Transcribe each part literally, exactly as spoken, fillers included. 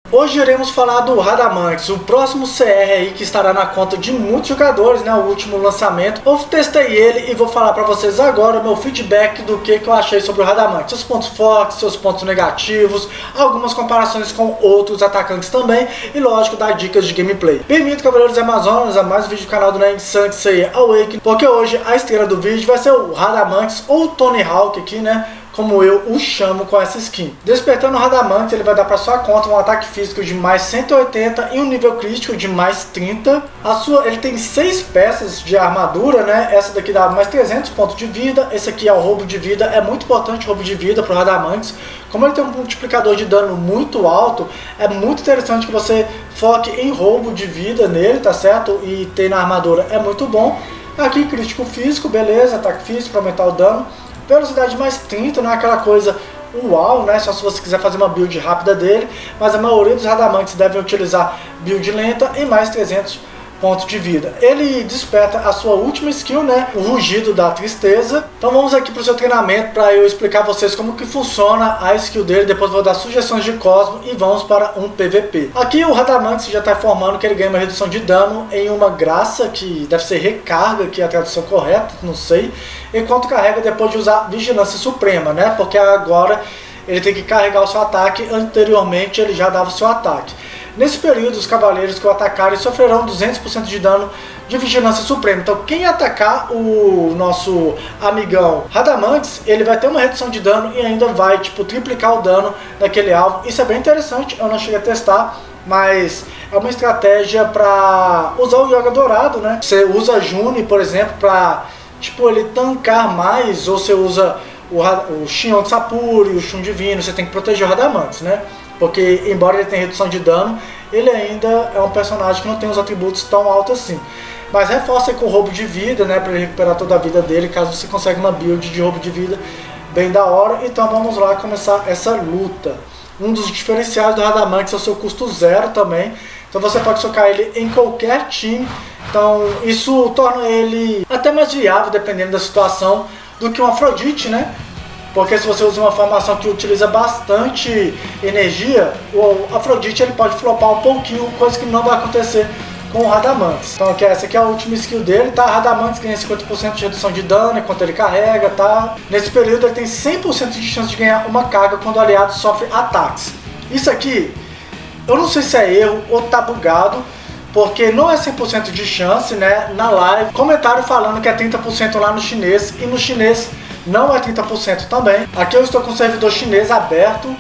Hoje iremos falar do Radamanthus, o próximo C R aí que estará na conta de muitos jogadores, né? O último lançamento. Eu testei ele e vou falar para vocês agora o meu feedback do que, que eu achei sobre o Radamanthus. Seus pontos fortes, seus pontos negativos, algumas comparações com outros atacantes também e, lógico, dar dicas de gameplay. Bem-vindo, Cavaleiros Amazonas, a mais um vídeo do canal do Nerd Sansei Awakening, porque hoje a estrela do vídeo vai ser o Radamanthus ou Tony Hawk aqui, né? Como eu o chamo com essa skin. Despertando o Radamanthus, ele vai dar para sua conta um ataque físico de mais cento e oitenta e um nível crítico de mais trinta. A sua, ele tem seis peças de armadura, né? Essa daqui dá mais trezentos pontos de vida. Esse aqui é o roubo de vida. É muito importante o roubo de vida para o Radamanthus. Como ele tem um multiplicador de dano muito alto, é muito interessante que você foque em roubo de vida nele, tá certo? E ter na armadura é muito bom. Aqui crítico físico, beleza, ataque físico para aumentar o dano. Velocidade mais trinta, não é aquela coisa uau, né? Só se você quiser fazer uma build rápida dele, mas a maioria dos Radamanthus devem utilizar build lenta e mais trezentos pontos de vida. Ele desperta a sua última skill, né? O rugido da tristeza. Então vamos aqui para o seu treinamento para eu explicar a vocês como que funciona a skill dele. Depois vou dar sugestões de Cosmo e vamos para um P V P. Aqui o Radamanthus já está informando que ele ganha uma redução de dano em uma graça, que deve ser recarga, que é a tradução correta, não sei. Enquanto carrega depois de usar Vigilância Suprema, né? Porque agora ele tem que carregar o seu ataque. Anteriormente ele já dava o seu ataque. Nesse período, os cavaleiros que o atacarem sofrerão duzentos por cento de dano de Vigilância Suprema. Então, quem atacar o nosso amigão Radamanthus, ele vai ter uma redução de dano e ainda vai, tipo, triplicar o dano daquele alvo. Isso é bem interessante, eu não cheguei a testar, mas é uma estratégia para usar o Yoga Dourado, né? Você usa Juni, por exemplo, para, tipo, ele tancar mais, ou você usa o, o Shion de Sapuri, o Shun Divino, você tem que proteger o Radamanthus, né? Porque, embora ele tenha redução de dano, ele ainda é um personagem que não tem os atributos tão altos assim. Mas reforça com o roubo de vida, né, para ele recuperar toda a vida dele, caso você consiga uma build de roubo de vida bem da hora. Então vamos lá começar essa luta. Um dos diferenciais do Radamanthus é o seu custo zero também. Então você pode socar ele em qualquer time. Então isso torna ele até mais viável, dependendo da situação, do que um Afrodite, né? Porque se você usa uma formação que utiliza bastante energia, o Afrodite ele pode flopar um pouquinho, coisa que não vai acontecer com o Radamanthus. Então aqui, essa aqui é a última skill dele, tá? Radamanthus ganha cinquenta por cento de redução de dano enquanto ele carrega, tá? Nesse período ele tem cem por cento de chance de ganhar uma carga quando o aliado sofre ataques. Isso aqui, eu não sei se é erro ou tá bugado, porque não é cem por cento de chance, né? Na live, comentário falando que é trinta por cento lá no chinês, e no chinês não é trinta por cento também. Aqui eu estou com o servidor chinês aberto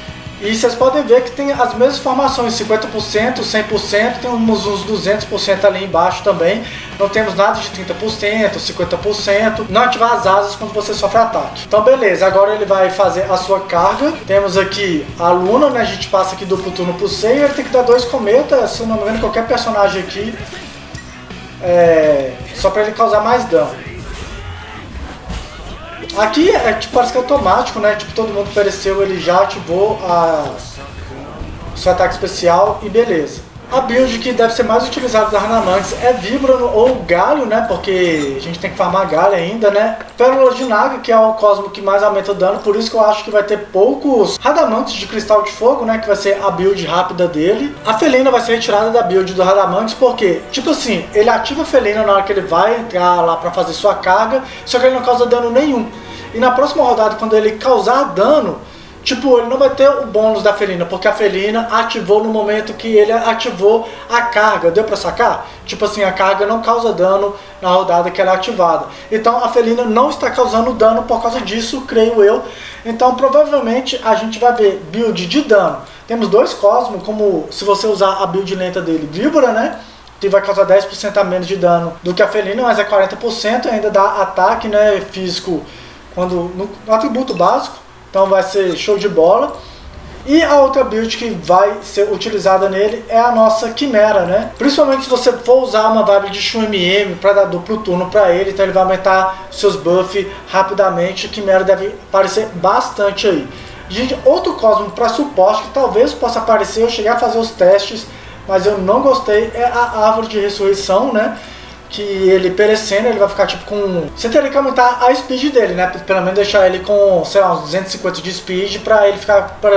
e vocês podem ver que tem as mesmas informações, cinquenta por cento, cem por cento, tem uns, uns duzentos por cento ali embaixo também. Não temos nada de trinta por cento, cinquenta por cento. Não ativar as asas quando você sofre ataque. Então beleza, agora ele vai fazer a sua carga. Temos aqui a Luna, né? A gente passa aqui duplo turno pro seio. Ele tem que dar dois cometas, se não me engano, qualquer personagem aqui, é, só para ele causar mais dano. Aqui é tipo, parece que é automático, né? Tipo, todo mundo pereceu, ele já ativou a... o seu ataque especial e beleza. A build que deve ser mais utilizada da Radamanthus é Víbrano ou Galho, né? Porque a gente tem que farmar Galho ainda, né? Pérola de Naga, que é o Cosmo que mais aumenta o dano, por isso que eu acho que vai ter poucos Radamanthus de Cristal de Fogo, né? Que vai ser a build rápida dele. A Felina vai ser retirada da build do Radamanthus, porque, tipo assim, ele ativa a Felina na hora que ele vai entrar lá pra fazer sua carga, só que ele não causa dano nenhum. E na próxima rodada, quando ele causar dano, tipo, ele não vai ter o bônus da Felina, porque a Felina ativou no momento que ele ativou a carga. Deu pra sacar? Tipo assim, a carga não causa dano na rodada que ela é ativada. Então a Felina não está causando dano por causa disso, creio eu. Então provavelmente a gente vai ver build de dano. Temos dois Cosmos, como se você usar a build lenta dele, Víbora, né? Que vai causar dez por cento a menos de dano do que a Felina, mas é quarenta por cento, ainda dá ataque, né, físico quando, no, no atributo básico. Então vai ser show de bola. E a outra build que vai ser utilizada nele é a nossa Quimera, né? Principalmente se você for usar uma vibe de Shun M M para dar duplo turno para ele, então ele vai aumentar seus buffs rapidamente. A Quimera deve aparecer bastante aí. Gente, outro Cosmo para suporte que talvez possa aparecer, eu cheguei a fazer os testes, mas eu não gostei, é a Árvore de Ressurreição, né? Que ele perecendo, ele vai ficar tipo com... Você teria que aumentar a speed dele, né? Pelo menos deixar ele com, sei lá, uns duzentos e cinquenta de speed pra ele ficar pra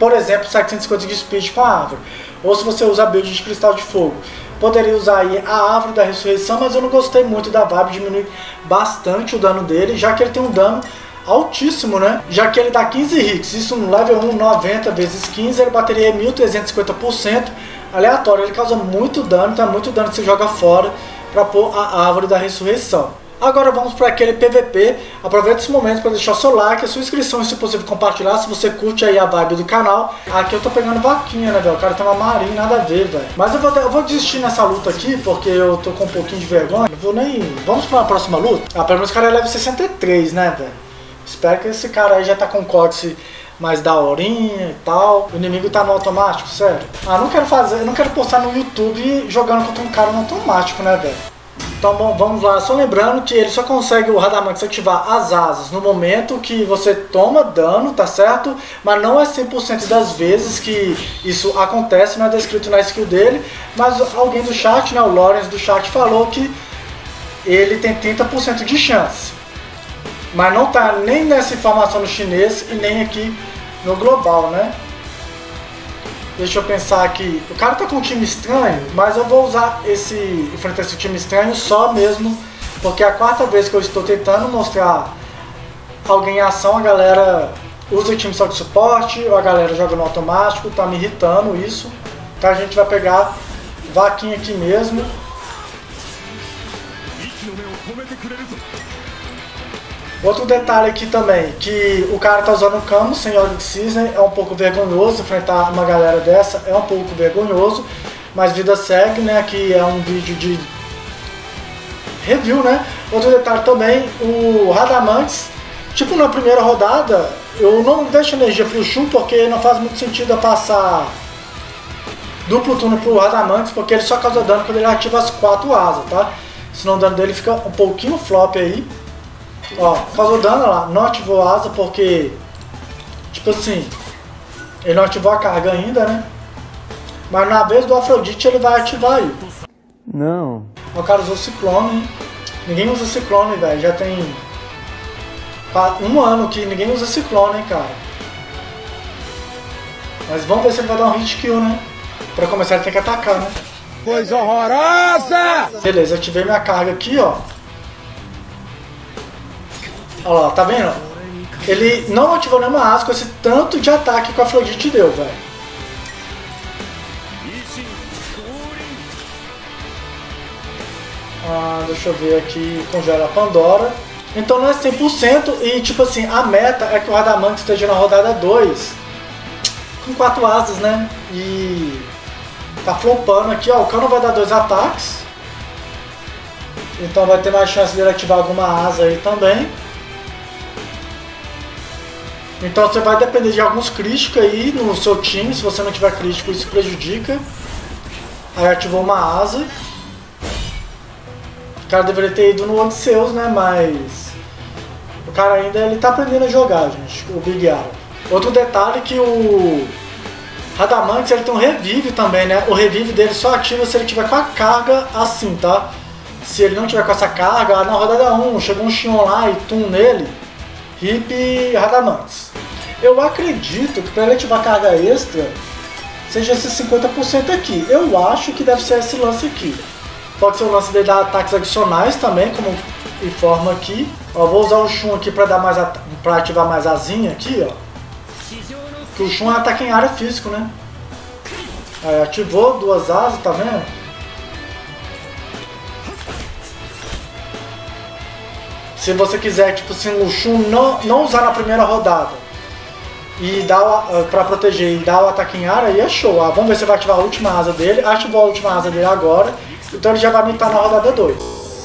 por exemplo, setecentos e cinquenta de speed com a árvore. Ou se você usa a build de cristal de fogo. Poderia usar aí a árvore da ressurreição, mas eu não gostei muito da vibe, diminui bastante o dano dele, já que ele tem um dano altíssimo, né? Já que ele dá quinze hits, isso no level um, noventa vezes quinze, ele bateria mil trezentos e cinquenta por cento, aleatório, ele causa muito dano, então é muito dano que você joga fora para pôr a árvore da ressurreição. Agora vamos para aquele P V P. Aproveita esse momento para deixar o seu like, a sua inscrição e, se possível, compartilhar se você curte aí a vibe do canal. Aqui eu tô pegando vaquinha, né, velho? O cara tem uma marinha, nada a ver, velho. Mas eu vou, eu vou desistir nessa luta aqui, porque eu tô com um pouquinho de vergonha. Não vou nem... Vamos para a próxima luta? Ah, pelo menos o cara é level sessenta e três, né, velho? Espero que esse cara aí já tá com códice mais daorinha e tal. O inimigo tá no automático, sério? Ah, não quero fazer... Eu não quero postar no YouTube jogando contra um cara no automático, né, velho? Então, bom, vamos lá, só lembrando que ele só consegue, o Radamanthus, ativar as asas no momento que você toma dano, tá certo? Mas não é cem por cento das vezes que isso acontece, não é descrito na skill dele. Mas alguém do chat, né, o Lawrence do chat, falou que ele tem trinta por cento de chance. Mas não tá nem nessa informação no chinês e nem aqui no global, né? Deixa eu pensar aqui. O cara tá com um time estranho, mas eu vou usar esse, enfrentar esse time estranho só mesmo, porque é a quarta vez que eu estou tentando mostrar alguém em ação, a galera usa o time só de suporte, ou a galera joga no automático, tá me irritando isso. Então a gente vai pegar vaquinha aqui mesmo. Outro detalhe aqui também, que o cara tá usando um camo sem óleo de cisne, é um pouco vergonhoso enfrentar uma galera dessa, é um pouco vergonhoso, mas vida segue, né, aqui é um vídeo de review, né. Outro detalhe também, o Radamanthus, tipo na primeira rodada, eu não deixo energia pro Shun, porque não faz muito sentido eu passar duplo turno pro Radamanthus, porque ele só causa dano quando ele ativa as quatro asas, tá, senão o dano dele fica um pouquinho flop aí. Ó, causou dano lá, não ativou a asa porque, tipo assim, ele não ativou a carga ainda, né? Mas na vez do Afrodite ele vai ativar aí. Não. O cara usou Ciclone, hein? Ninguém usa Ciclone, velho. Já tem um ano que ninguém usa Ciclone, hein, cara. Mas vamos ver se ele vai dar um hit kill, né? Pra começar ele tem que atacar, né? Coisa horrorosa! Beleza, ativei minha carga aqui, ó. Olha lá, tá vendo? Ele não ativou nenhuma asa com esse tanto de ataque que o Afrodite deu, velho. Ah, deixa eu ver aqui, congela a Pandora. Então não é cem por cento e, tipo assim, a meta é que o Radamanthus esteja na rodada dois com quatro asas, né? E tá flopando aqui, ó. O Cano vai dar dois ataques. Então vai ter mais chance dele ativar alguma asa aí também. Então você vai depender de alguns críticos aí no seu time, se você não tiver crítico isso prejudica. Aí ativou uma asa. O cara deveria ter ido no Odisseus, né, mas o cara ainda ele tá aprendendo a jogar, gente, o Big Arrow. Outro detalhe que o Radamanthus ele tem um revive também, né, o revive dele só ativa se ele tiver com a carga assim, tá? Se ele não tiver com essa carga, na rodada um, chegou um Xion lá e tum nele, Hip Radamanthus. Eu acredito que para ele ativar carga extra seja esse cinquenta por cento aqui. Eu acho que deve ser esse lance aqui. Pode ser o lance dele dar ataques adicionais também, como informa aqui. Ó, vou usar o Shun aqui para dar mais para ativar mais asinha aqui, ó. Que o Shun é ataque em área físico, né? Aí, ativou duas asas, tá vendo? Se você quiser, tipo assim, o Shun não, não usar na primeira rodada e dar uh, pra proteger e dar o ataque em área, aí é show. Ah, vamos ver se vai ativar a última asa dele. Ativou a última asa dele agora, então ele já vai mitar na rodada dois.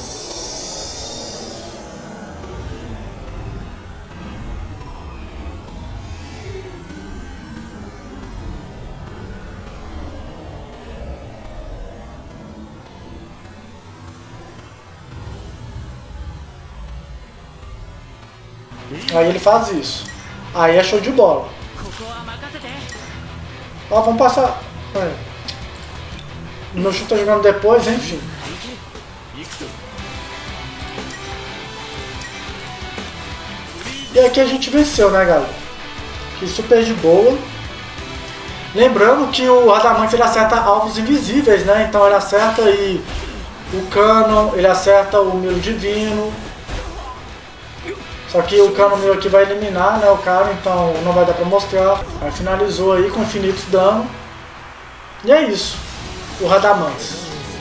Aí ele faz isso. Aí é show de bola. Ó, vamos passar. É. O meu chute tá jogando depois, enfim. E aqui a gente venceu, né, galera? Que super de boa. Lembrando que o Radamantes ele acerta alvos invisíveis, né? Então ele acerta aí o Canon, ele acerta o Milo Divino. Só que o Canon meu aqui vai eliminar, né, o cara, então não vai dar pra mostrar. Aí finalizou aí com infinitos dano. E é isso, o Radamantes.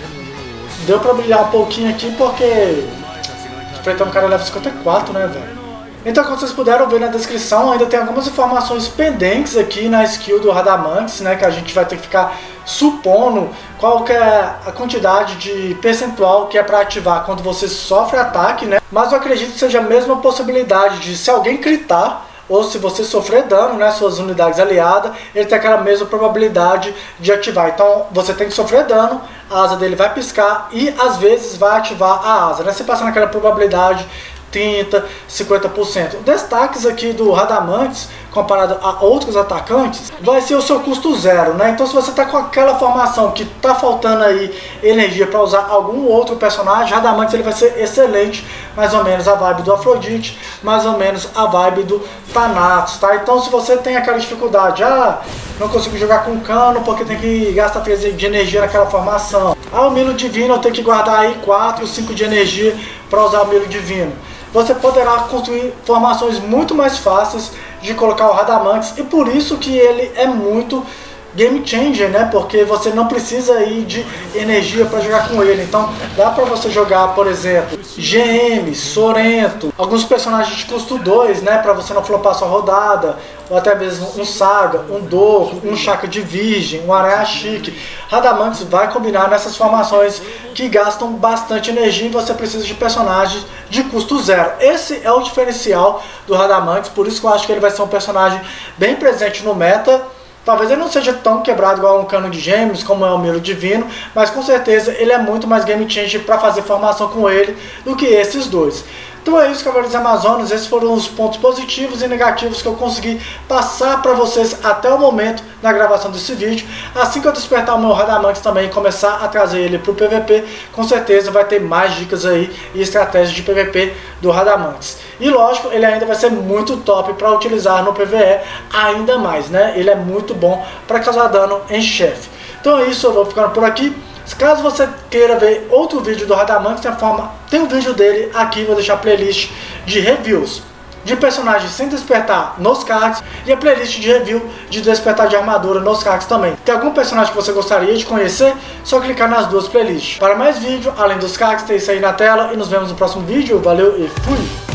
Deu pra brilhar um pouquinho aqui porque enfrentamos um cara level cinquenta e quatro, né, velho? Então, como vocês puderam ver na descrição, ainda tem algumas informações pendentes aqui na skill do Radamantes, né, que a gente vai ter que ficar supondo qual que é a quantidade de percentual que é para ativar quando você sofre ataque, né? Mas eu acredito que seja a mesma possibilidade de, se alguém critar ou se você sofrer dano, né, suas unidades aliadas, ele tem aquela mesma probabilidade de ativar. Então você tem que sofrer dano, a asa dele vai piscar e às vezes vai ativar a asa, né? Você passa naquela probabilidade trinta, cinquenta por cento. Destaques aqui do Radamantes comparado a outros atacantes vai ser o seu custo zero, né? Então se você tá com aquela formação que tá faltando aí energia para usar algum outro personagem, Radamantes ele vai ser excelente, mais ou menos a vibe do Afrodite, mais ou menos a vibe do Thanatos, tá? Então se você tem aquela dificuldade, ah, não consigo jogar com Cano porque tem que gastar três de energia naquela formação, ah, o Milo Divino eu tenho que guardar aí quatro, cinco de energia para usar o Milo Divino, você poderá construir formações muito mais fáceis de colocar o Radamantes e por isso que ele é muito game changer, né? Porque você não precisa ir de energia para jogar com ele. Então dá para você jogar, por exemplo, G M, Sorento, alguns personagens de custo dois, né? Para você não flopar sua rodada, ou até mesmo um Saga, um Dor, um Chakra de Virgem, um Aranha Chique. Radamantes vai combinar nessas formações que gastam bastante energia e você precisa de personagens de custo zero. Esse é o diferencial do Radamantes, por isso que eu acho que ele vai ser um personagem bem presente no meta. Talvez ele não seja tão quebrado igual um Cano de Gêmeos, como é o Milo Divino, mas com certeza ele é muito mais game changer para fazer formação com ele do que esses dois. Então é isso, Cavaleiros Amazonas, esses foram os pontos positivos e negativos que eu consegui passar para vocês até o momento na gravação desse vídeo. Assim que eu despertar o meu Radamantes também e começar a trazer ele para o P V P, com certeza vai ter mais dicas aí e estratégias de P V P do Radamantes. E lógico, ele ainda vai ser muito top para utilizar no P V E ainda mais, né? Ele é muito bom para causar dano em chefe. Então é isso, eu vou ficando por aqui. Caso você queira ver outro vídeo do Radamantes, tem, forma, tem um vídeo dele aqui, vou deixar a playlist de reviews de personagens sem despertar nos cards e a playlist de review de despertar de armadura nos cards também. Tem algum personagem que você gostaria de conhecer? Só clicar nas duas playlists. Para mais vídeo, além dos cards, tem isso aí na tela e nos vemos no próximo vídeo. Valeu e fui!